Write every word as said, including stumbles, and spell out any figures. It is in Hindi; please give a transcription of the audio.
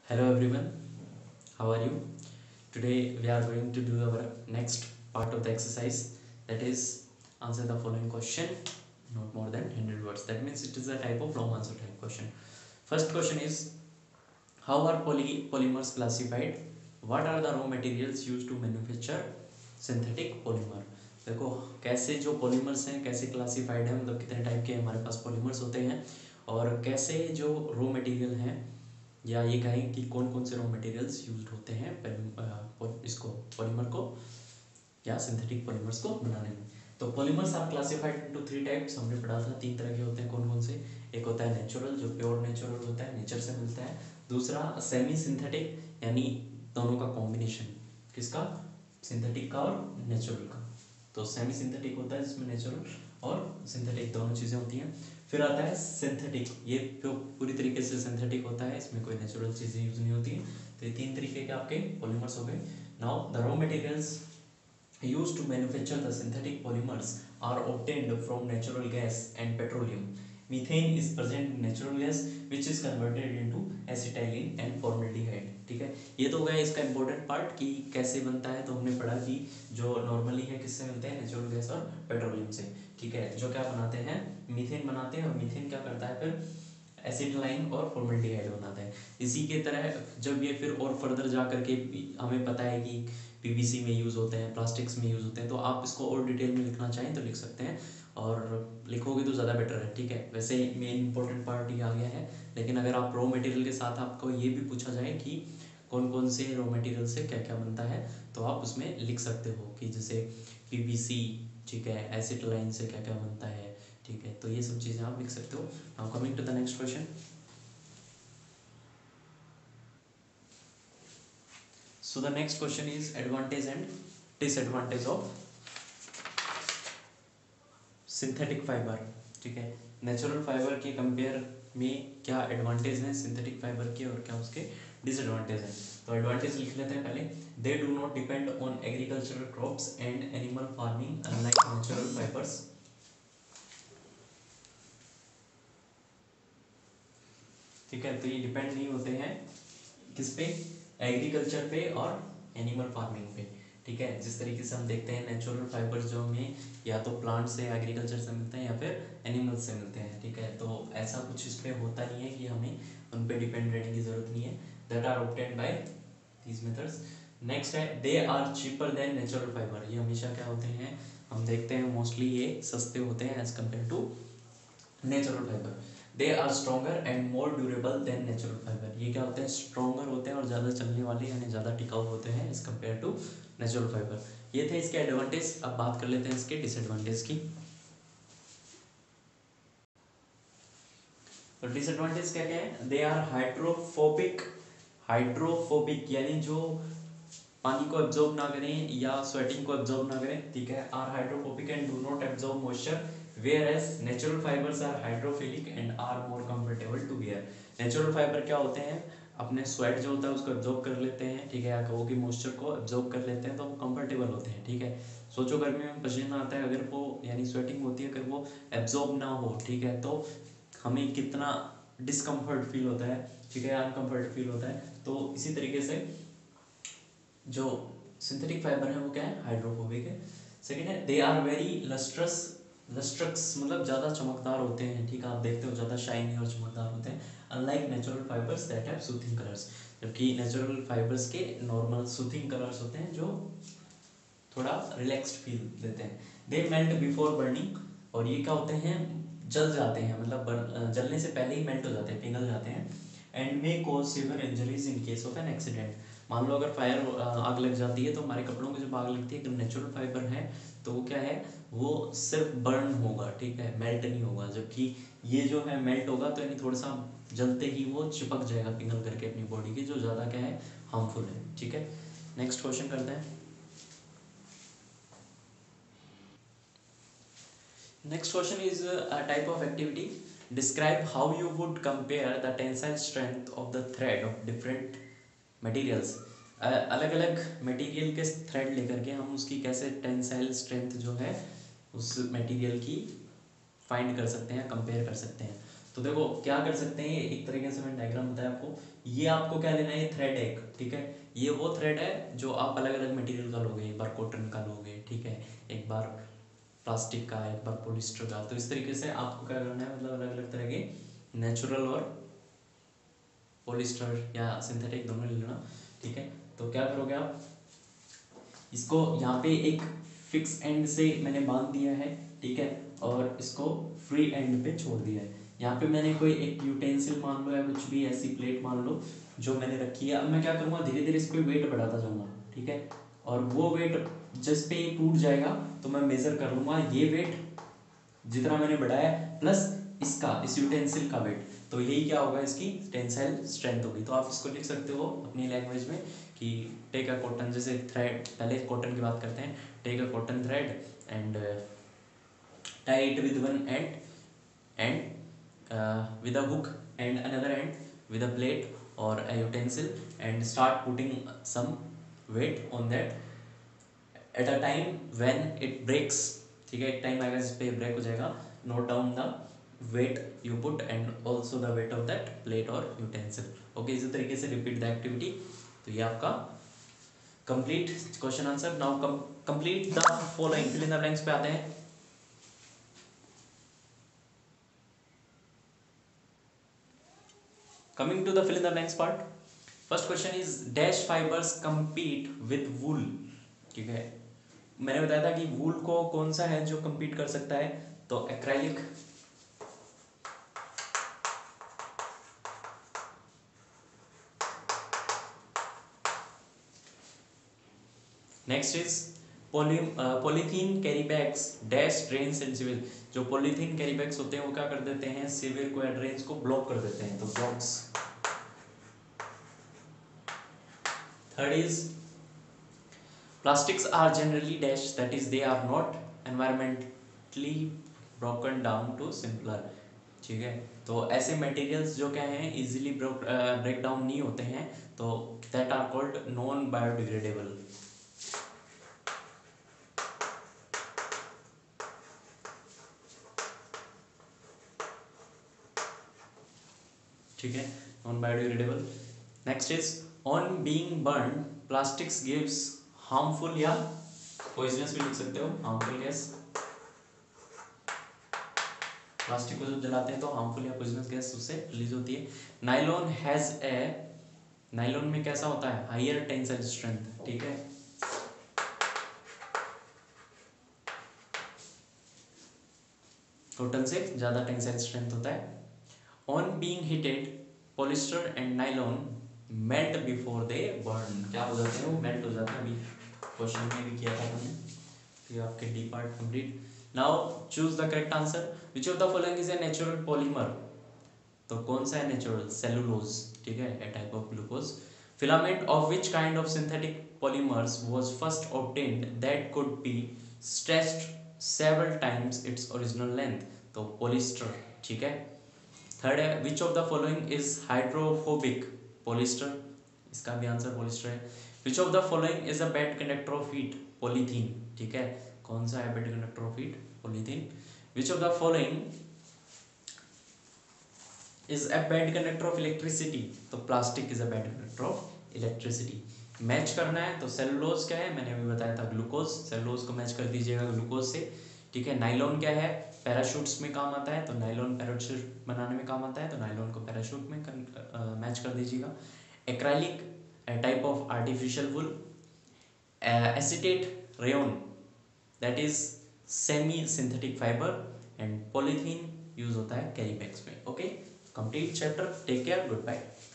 Hello everyone, how are you? Today we are going to do our next part of the exercise, that is answer the following question not more than one hundred words. That means it is a type of long answer type question. First question is, how are poly polymers classified? What are the raw materials used to manufacture synthetic polymer? देखो कैसे जो पॉलीमर्स हैं कैसे क्लासिफाइड है, मतलब कितने टाइप के हमारे पास पॉलीमर्स होते हैं और कैसे जो रॉ मटेरियल हैं या ये कहें कि कौन कौन से रॉ मटेरियल्स यूज होते हैं इसको पॉलीमर को या सिंथेटिक पॉलीमर्स को बनाने में। तो polymers are classified into three types, हमने पढ़ा था तीन तरह के होते हैं। कौन कौन से? एक होता है नेचुरल, जो प्योर नेचुरल होता है, नेचर से मिलता है। दूसरा सेमी सिंथेटिक, यानी दोनों का कॉम्बिनेशन, किसका? सिंथेटिक का और नेचुरल का। तो सेमी सिंथेटिक होता है जिसमें नेचुरल और सिंथेटिक दोनों चीज़ें होती हैं। फिर आता है सिंथेटिक, ये पूरी तरीके से सिंथेटिक होता है, इसमें कोई नेचुरल चीज़ें यूज नहीं होती हैं। तो ये तीन तरीके के आपके पॉलीमर्स हो गए। Now the raw materials used to manufacture the synthetic polymers are obtained from natural gas and petroleum. Methane is present in natural gas which is converted into acetylene and formaldehyde. ठीक है, ये तो हो गया इसका इंपॉर्टेंट पार्ट कि कैसे बनता है। तो हमने पढ़ा कि जो नॉर्मली है किससे मिलते हैं? नेचुरल गैस और पेट्रोलियम से। ठीक है, जो क्या बनाते हैं? मीथेन बनाते हैं, और मीथेन क्या करता है फिर एसिटिलाइन और फॉर्मल्डिहाइड बनाता है। इसी के तरह जब ये फिर और फर्दर जा करके हमें पता है कि पीवीसी में यूज़ होते हैं, प्लास्टिक्स में यूज़ होते हैं, तो आप इसको और डिटेल में लिखना चाहें तो लिख सकते हैं, और लिखोगे तो ज़्यादा बेटर है। ठीक है, वैसे मेन इंपॉर्टेंट पार्ट ये आ गया है, लेकिन अगर आप रॉ मटेरियल के साथ आपको ये भी पूछा जाए कि कौन कौन से रॉ मटेरियल से क्या क्या बनता है, तो आप उसमें लिख सकते हो कि जैसे पीवीसी, ठीक है, एसिटिलाइन से क्या क्या बनता है। ठीक है, तो ये सब चीज़ें आप लिख सकते हो। Now coming to the next question. So the next question is advantage and disadvantage of synthetic fibre. ठीक है, नेचुरल फाइबर के कंपेयर में क्या एडवांटेज हैं सिंथेटिक फाइबर के और क्या उसके डिसएडवांटेज हैं। तो एडवांटेज लिख लेते हैं पहले। They do not depend on agricultural crops and animal farming unlike natural fibres. ठीक है, तो ये डिपेंड नहीं होते हैं किस पे? एग्रीकल्चर पे और एनिमल फार्मिंग पे। ठीक है, जिस तरीके से हम देखते हैं नेचुरल फाइबर्स जो हमें या तो प्लांट से, एग्रीकल्चर से मिलते हैं या फिर एनिमल से मिलते हैं। ठीक है, तो ऐसा कुछ इस पर होता नहीं है कि हमें उन पर डिपेंड रहने की जरूरत नहीं है। That are obtained by these methods. Next है they are cheaper than natural fibre. ये हमेशा क्या होते हैं, हम देखते हैं मोस्टली ये सस्ते होते हैं as compare to natural fibre. They are stronger and more durable than natural fibre. ये क्या होते हैं? स्ट्रॉन्गर होते हैं और ज़्यादा चलने वाले यानी ज़्यादा टिकाऊ होते हैं as compare to natural fibre. ये थे इसके एडवांटेज। अब बात कर लेते हैं इसके डिसएडवांटेज की। तो डिसएडवांटेज क्या क्या है? They are hydrophobic. हाइड्रोफोबिक यानी जो पानी को एब्जॉर्ब ना करें या स्वेटिंग को एब्जॉर्ब ना करें। ठीक है, are hydrophobic and do not absorb moisture, whereas natural fibers are hydrophilic and are more comfortable to wear. Natural fibre क्या होते हैं? अपने स्वेट जो होता है उसको एब्जॉर्ब कर लेते हैं। ठीक है, या कहो कि मॉइस्चर को एब्जॉर्ब कर लेते हैं, तो वो कंफर्टेबल होते हैं। ठीक है, सोचो गर्मी में पसीना आता है, अगर वो यानी स्वेटिंग होती है, अगर वो एब्जॉर्ब ना हो, ठीक है, तो हमें कितना डिस्कम्फर्ट फील होता है। ठीक है, अनकम्फर्ट फील होता है। तो इसी तरीके से जो सिंथेटिक फाइबर है वो क्या है? हाइड्रोफोबिक है। सेकेंड है they are very lustrous. Lustrous मतलब ज़्यादा चमकदार होते हैं। ठीक है, आप देखते हो ज़्यादा शाइनी और चमकदार होते हैं, unlike natural fibres that have soothing colours. जबकि नेचुरल फाइबर्स के नॉर्मल सूथिंग कलर्स होते हैं जो थोड़ा रिलैक्स्ड फील देते हैं। दे मेल्ट बिफोर बर्निंग, और ये क्या होते हैं? जल जाते हैं, मतलब जलने से पहले ही मेल्ट हो जाते हैं, पिघल जाते हैं। And may cause severe injuries in case of an accident. मान लो अगर फायर आग लग जाती है, तो हमारे कपड़ों को जब आग लगती है, अगर नेचुरल फाइबर है तो वो क्या है? वो सिर्फ बर्न होगा, ठीक है, मेल्ट नहीं होगा। जबकि ये जो है मेल्ट होगा, तो यानी थोड़ा सा जलते ही वो चिपक जाएगा पिघल करके अपनी बॉडी के, जो ज़्यादा क्या है? हार्मफुल है। ठीक है, नेक्स्ट क्वेश्चन करते हैं। Next question is uh, a type of activity. Describe how you would compare the tensile strength of the thread of different materials. अलग अलग मटेरियल के थ्रेड लेकर के हम उसकी कैसे टेंसाइल स्ट्रेंथ जो है उस मटेरियल की फाइंड कर सकते हैं, कंपेयर कर सकते हैं। तो देखो क्या कर सकते हैं, एक तरीके से मैंने डायग्राम बताया आपको ये आपको क्या लेना है, ये थ्रेड है एक, ठीक है, ये वो थ्रेड है जो आप अलग अलग मटेरियल का लोगे, एक बार कॉटन का लोगे, ठीक है, एक बार प्लास्टिक का, एक बार पॉलिस्टर का। तो इस तरीके से आपको क्या करना है, मतलब अलग अलग तरह के नेचुरल और पॉलिस्टर या सिंथेटिक दोनों ले लेना, ठीक है। तो क्या करोगे आप, इसको यहाँ पे एक फिक्स एंड से मैंने बांध दिया है, ठीक है, और इसको फ्री एंड पे छोड़ दिया है। यहाँ पे मैंने कोई एक यूटेंसिल मान लो या कुछ भी ऐसी प्लेट मान लो जो मैंने रखी है। अब मैं क्या करूँगा, धीरे धीरे इस पर वेट बढ़ाता जाऊँगा, ठीक है, और वो वेट जिस पे ये टूट जाएगा तो मैं मेजर कर लूँगा ये वेट जितना मैंने बढ़ाया प्लस इसका, इस यूटेंसिल का वेट, तो यही क्या होगा, इसकी टेंसाइल स्ट्रेंथ होगी। तो आप इसको लिख सकते हो अपनी लैंग्वेज में कि टेक अ कॉटन, जैसे थ्रेड, पहले कॉटन की बात करते हैं, take a cotton thread and tie it with one end and with a hook and another end with a plate और a utensil and start putting some weight on that at a time when it breaks, ठीक है, एक टाइम आएगा जिस पे ब्रेक हो जाएगा, note down the weight you put and also the weight of that plate और यूटेंसिल। ओके, इसी तरीके से रिपीट द एक्टिविटी। तो ये आपका complete question answer. Now complete the following, fill in the blanks पे आते हैं। Coming to the fill in the blanks part, first question is dash fibers compete with wool, ठीक है, मैंने बताया था कि वूल को कौन सा है जो compete कर सकता है, तो acrylic, next is polythene carry bags dash drains and civil, जो पॉलीथीन कैरी बैग्स होते हैं वो क्या कर देते हैं, सिविल को या ड्रेन्स को ब्लॉक कर देते हैं, तो blocks. Third is plastics are generally dash, that is they are not environmentally broken down to simpler, ठीक है, तो ऐसे मटेरियल्स जो क्या हैं इजीली ब्रेक डाउन नहीं होते हैं, तो that are called non biodegradable. ठीक है, non biodegradable. Next is on being burn plastics gives harmful या पॉइजनस भी लिख सकते हो, हार्मफुल गैस, प्लास्टिक को जब जलाते हैं तो हार्मफुल या पॉइजनस गैस उससे रिलीज होती है। नाइलॉन हैज ए, नाइलॉन में कैसा होता है, हायर टेंसाइल स्ट्रेंथ, ठीक है, कॉटन से ज्यादा टेंसाइल स्ट्रेंथ होता है। On being heated polyester and nylon melt before they burn, क्या हो जाते हैं, वो मेल्ट हो जाते हैं, अभी क्वेश्चन में भी किया था तुमने, तो आपके D part complete. Now choose the correct answer, which of the following is a natural polymer, तो कौन सा है नेचुरल, सेलुलोज, ठीक है, a type of glucose. Filament of which kind of synthetic polymers was first obtained that could be stretched several times its original length, तो पॉलिस्टर, ठीक है। थर्ड है which of the following is hydrophobic, polyester, इसका भी आंसर पॉलिस्टर है। Which of the following is a bad conductor of heat, polythene, ठीक है, कौन सा है bad conductor of heat, polythene. Which of the following is a bad conductor of electricity, तो plastic is a bad conductor of electricity. Match करना है तो सेलुलोज क्या है, मैंने अभी बताया था ग्लूकोज, सेलुलोज को मैच कर दीजिएगा ग्लूकोज से, ठीक है। नाइलॉन क्या है, पैराशूट्स में काम आता है, तो नाइलॉन पैराशूट बनाने में काम आता है, तो नाइलॉन को पैराशूट में कर, मैच कर दीजिएगा। Acrylic type of artificial wool, acetate rayon that is semi synthetic fibre, and polythene use होता है कैरी बैग्स में। Okay, complete chapter, take care, good bye.